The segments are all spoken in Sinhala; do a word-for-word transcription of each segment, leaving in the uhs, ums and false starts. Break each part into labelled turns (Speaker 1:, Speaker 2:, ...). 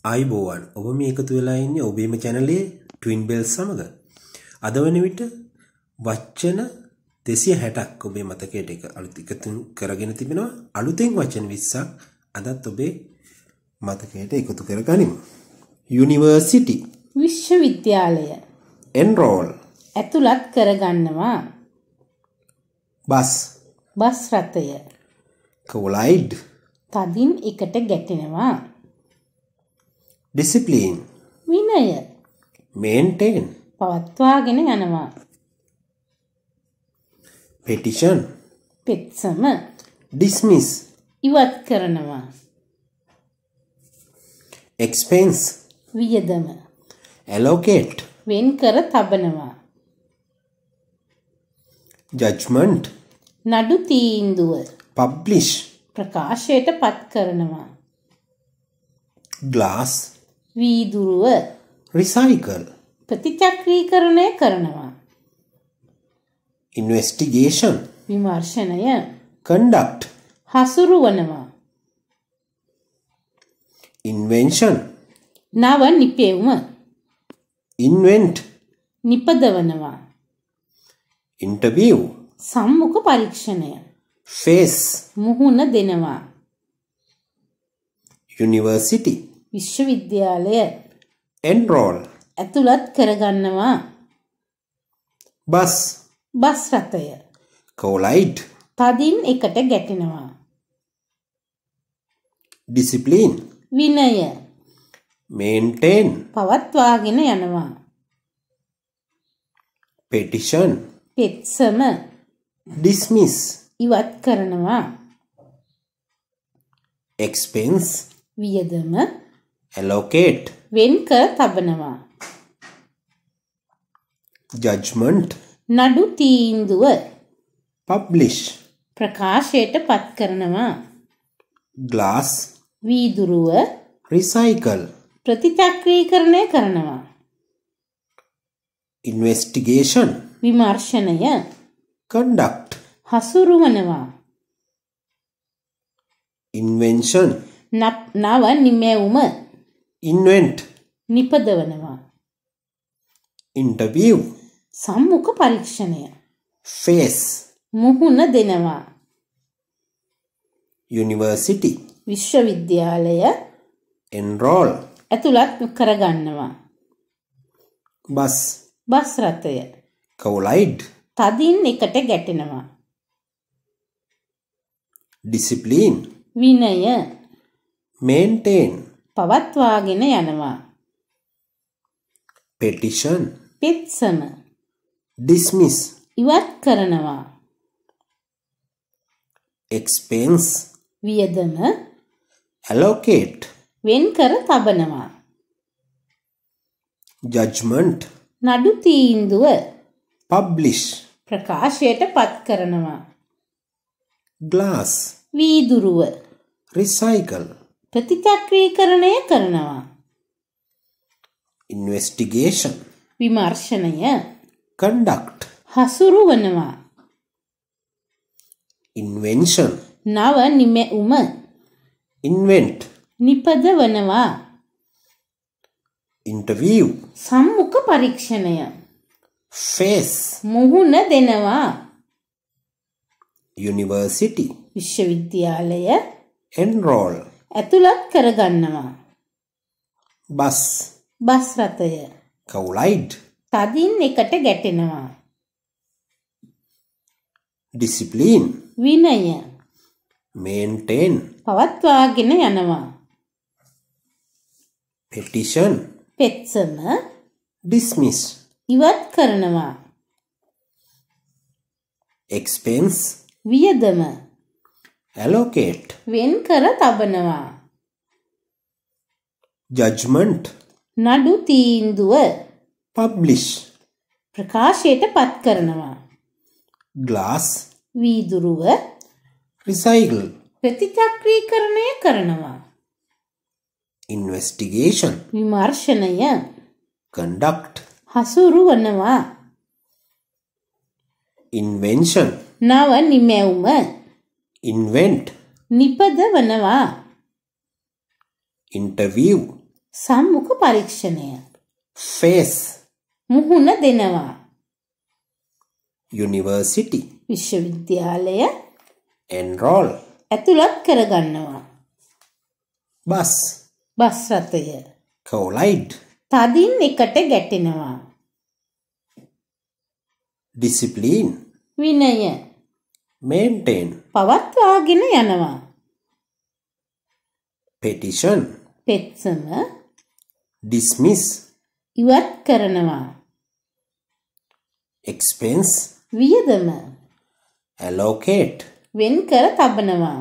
Speaker 1: ආයිබෝවන් ඔබ මේ එකතු වෙලා ඉන්නේ ඔබේම channel එකේ Twin Bells සමග. අද වෙන විට වචන දෙසිය හැටක් ඔබේ මතකයට එක අලුත් එකතු කරගෙන තිබෙනවා. අලුතෙන් වචන විස්සක් අදත් ඔබේ මතකයට එකතු කරගනිමු. University
Speaker 2: විශ්වවිද්‍යාලය.
Speaker 1: Enroll
Speaker 2: ඇතුළත් කරගන්නවා.
Speaker 1: Bus
Speaker 2: බස් රථය.
Speaker 1: Collide
Speaker 2: තදින් එකට ගැටෙනවා.
Speaker 1: Discipline
Speaker 2: විනය.
Speaker 1: Maintain
Speaker 2: පවත්වාගෙන යනවා.
Speaker 1: Petition
Speaker 2: පෙත්සම.
Speaker 1: Dismiss
Speaker 2: ඉවත් කරනවා.
Speaker 1: Expense
Speaker 2: වියදම.
Speaker 1: Allocate
Speaker 2: වෙන් කර තබනවා.
Speaker 1: Judgment
Speaker 2: නඩු තීන්දුව.
Speaker 1: Publish
Speaker 2: ප්‍රකාශයට පත් කරනවා.
Speaker 1: Glass
Speaker 2: වීදුරුව.
Speaker 1: Recycle
Speaker 2: ප්‍රතිචක්‍රීකරණය කරනවා.
Speaker 1: Investigation
Speaker 2: විමර්ශනය.
Speaker 1: Conduct
Speaker 2: හසුරුවනවා.
Speaker 1: Invention
Speaker 2: නව නිපැවුම.
Speaker 1: Invent
Speaker 2: නිපදවනවා.
Speaker 1: Interview
Speaker 2: සම්මුඛ පරීක්ෂණය.
Speaker 1: Face
Speaker 2: මුහුණ දෙනවා.
Speaker 1: University
Speaker 2: විශ්වවිද්‍යාලය.
Speaker 1: Enroll
Speaker 2: ඇතුළත් කරගන්නවා.
Speaker 1: Bus
Speaker 2: බස් රථය.
Speaker 1: Collide
Speaker 2: තදින් එකට ගැටෙනවා.
Speaker 1: Discipline
Speaker 2: විනය.
Speaker 1: Maintain
Speaker 2: පවත්වාගෙන යනවා.
Speaker 1: Petition
Speaker 2: පෙත්සම.
Speaker 1: Dismiss
Speaker 2: ඉවත් කරනවා.
Speaker 1: Expense
Speaker 2: වියදම.
Speaker 1: Allocate
Speaker 2: වෙන් කර තබනවා.
Speaker 1: Judgment
Speaker 2: නඩු තීන්දුව.
Speaker 1: Publish
Speaker 2: ප්‍රකාශයට පත් කරනවා.
Speaker 1: Glass
Speaker 2: වීදුරුව.
Speaker 1: Recycle
Speaker 2: ප්‍රතිචක්‍රීකරණය කරනවා.
Speaker 1: Investigation
Speaker 2: විමර්ශනය.
Speaker 1: Conduct
Speaker 2: හසුරුවනවා.
Speaker 1: Invention
Speaker 2: නව නිමැවුම.
Speaker 1: Invent
Speaker 2: නිපදවනවා.
Speaker 1: Interview
Speaker 2: සම්මුඛ පරීක්ෂණය.
Speaker 1: Face
Speaker 2: මුහුණ දෙනවා.
Speaker 1: University
Speaker 2: විශ්වවිද්‍යාලය.
Speaker 1: Enroll
Speaker 2: ඇතුළත් කරගන්නවා.
Speaker 1: Bus
Speaker 2: බස් රථය.
Speaker 1: Collide
Speaker 2: තදින් එකට ගැටෙනවා.
Speaker 1: Discipline
Speaker 2: විනය.
Speaker 1: Maintain
Speaker 2: පවත්වාගෙන යනවා.
Speaker 1: Petition
Speaker 2: පෙත්සම.
Speaker 1: Dismiss
Speaker 2: ඉවත් කරනවා.
Speaker 1: Expense
Speaker 2: වියදම.
Speaker 1: Allocate
Speaker 2: වෙන් කර තබනවා.
Speaker 1: Judgment
Speaker 2: නඩු තීන්දුව.
Speaker 1: Publish
Speaker 2: ප්‍රකාශයට පත් කරනවා.
Speaker 1: Glass
Speaker 2: වීදුරුව.
Speaker 1: Recycle
Speaker 2: ප්‍රතිචක්‍රීකරණය කරනවා.
Speaker 1: Investigation
Speaker 2: විමර්ශනය.
Speaker 1: Conduct
Speaker 2: හසුරුවනවා.
Speaker 1: Invention
Speaker 2: නව නිමැවුම.
Speaker 1: Invent
Speaker 2: නිපදවනවා.
Speaker 1: Interview
Speaker 2: සම්මුඛ පරීක්ෂණය.
Speaker 1: Face
Speaker 2: මුහුණ දෙනවා.
Speaker 1: University
Speaker 2: විශ්වවිද්‍යාලය.
Speaker 1: Enroll
Speaker 2: ඇතුළත් කරගන්නවා.
Speaker 1: Bus
Speaker 2: බස් රථය.
Speaker 1: Collide
Speaker 2: තදින් එකට ගැටෙනවා.
Speaker 1: Discipline
Speaker 2: විනය.
Speaker 1: Maintain
Speaker 2: පවත්වාගෙන යනවා.
Speaker 1: Petition
Speaker 2: පෙත්සම.
Speaker 1: Dismiss
Speaker 2: ඉවත් කරනවා.
Speaker 1: Expense
Speaker 2: වියදම.
Speaker 1: Allocate
Speaker 2: වෙන් කර තබනවා.
Speaker 1: Judgment
Speaker 2: නඩු තීන්දුව.
Speaker 1: Publish
Speaker 2: ප්‍රකාශයට පත් කරනවා.
Speaker 1: Glass
Speaker 2: වීදුරුව.
Speaker 1: Recycle
Speaker 2: ප්‍රතිචක්‍රීකරණය කරනවා.
Speaker 1: Investigation
Speaker 2: විමර්ශනය.
Speaker 1: Conduct
Speaker 2: හසුරුවනවා.
Speaker 1: Invention
Speaker 2: නව නිමැවුම.
Speaker 1: invent
Speaker 2: නිපදවනවා.
Speaker 1: interview
Speaker 2: සම්මුඛ පරීක්ෂණය.
Speaker 1: face
Speaker 2: මුහුණ දෙනවා.
Speaker 1: university
Speaker 2: විශ්වවිද්‍යාලය
Speaker 1: enroll
Speaker 2: ඇතුළත් කරගන්නවා.
Speaker 1: bus
Speaker 2: බස් රථය
Speaker 1: collide
Speaker 2: තදින් එකට ගැටෙනවා.
Speaker 1: discipline
Speaker 2: විනය
Speaker 1: maintain
Speaker 2: පවත්වාගෙන යනවා.
Speaker 1: petition
Speaker 2: පෙත්සම
Speaker 1: dismiss
Speaker 2: ඉවත් කරනවා.
Speaker 1: expense
Speaker 2: වියදම
Speaker 1: allocate
Speaker 2: වෙන් කර තබනවා.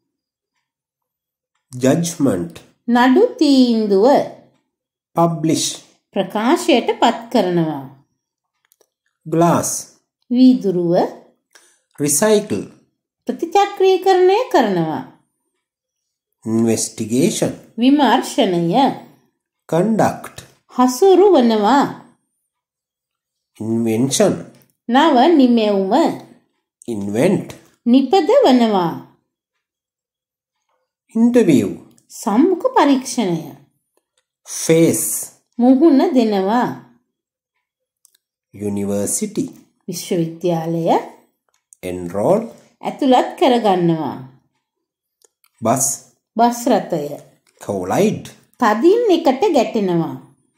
Speaker 1: judgment
Speaker 2: නඩු තීන්දුව
Speaker 1: publish
Speaker 2: ප්‍රකාශයට පත් කරනවා.
Speaker 1: glass
Speaker 2: වීදුරුව
Speaker 1: recycle
Speaker 2: ප්‍රතිචක්‍රීකරණය කරනවා.
Speaker 1: investigation
Speaker 2: විමර්ශනය
Speaker 1: conduct
Speaker 2: හසුරු වනවා.
Speaker 1: invention
Speaker 2: නව නිමැවුම
Speaker 1: invent
Speaker 2: නිපදවනවා.
Speaker 1: interview
Speaker 2: සම්මුඛ පරීක්ෂණය
Speaker 1: face
Speaker 2: මුහුණ දෙනවා.
Speaker 1: university
Speaker 2: විශ්වවිද්‍යාලය
Speaker 1: enroll
Speaker 2: ඇතුළත් කරගන්නවා.
Speaker 1: bus
Speaker 2: බස් රථය
Speaker 1: collide
Speaker 2: තදින් එකට ගැටෙනවා.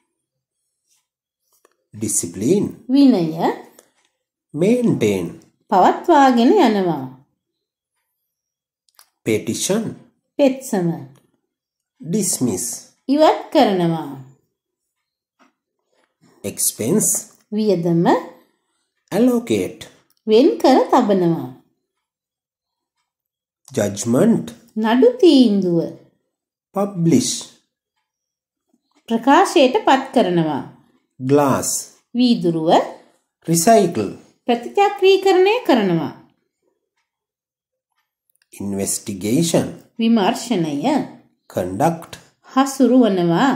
Speaker 1: discipline
Speaker 2: විනය
Speaker 1: maintain
Speaker 2: පවත්වාගෙන යනවා.
Speaker 1: petition
Speaker 2: පෙත්සම
Speaker 1: dismiss
Speaker 2: ඉවත් කරනවා.
Speaker 1: expense
Speaker 2: වියදම
Speaker 1: allocate
Speaker 2: වෙන් කර තබනවා.
Speaker 1: judgment
Speaker 2: නඩු තීන්දුව
Speaker 1: publish
Speaker 2: ප්‍රකාශයට පත් කරනවා.
Speaker 1: glass
Speaker 2: වීදුරුව
Speaker 1: recycle
Speaker 2: ප්‍රතිචක්‍රීකරණය කරනවා.
Speaker 1: investigation
Speaker 2: විමර්ශනය
Speaker 1: conduct
Speaker 2: හසුරු වනවා.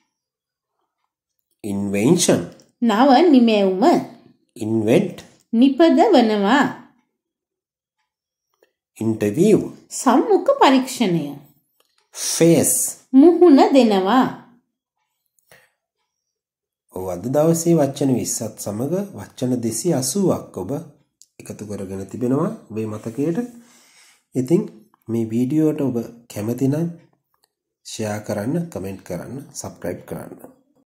Speaker 1: invention
Speaker 2: නව නිමැවුම
Speaker 1: invent
Speaker 2: නිපදවනවා.
Speaker 1: interview
Speaker 2: සම්මුඛ පරීක්ෂණය
Speaker 1: face
Speaker 2: මුහුණ දෙනවා.
Speaker 1: ඔව් අද දවසේ වචන විස්සත් සමග වචන දෙසිය අසූවක් ඔබ එකතු කරගෙන තිබෙනවා ඔබේ මතකයට. ඉතින් මේ වීඩියෝට ඔබ කැමති නම් ෂෙයා කරන්න, කමෙන්ට් කරන්න, සබ්ස්ක්‍රයිබ් කරන්න.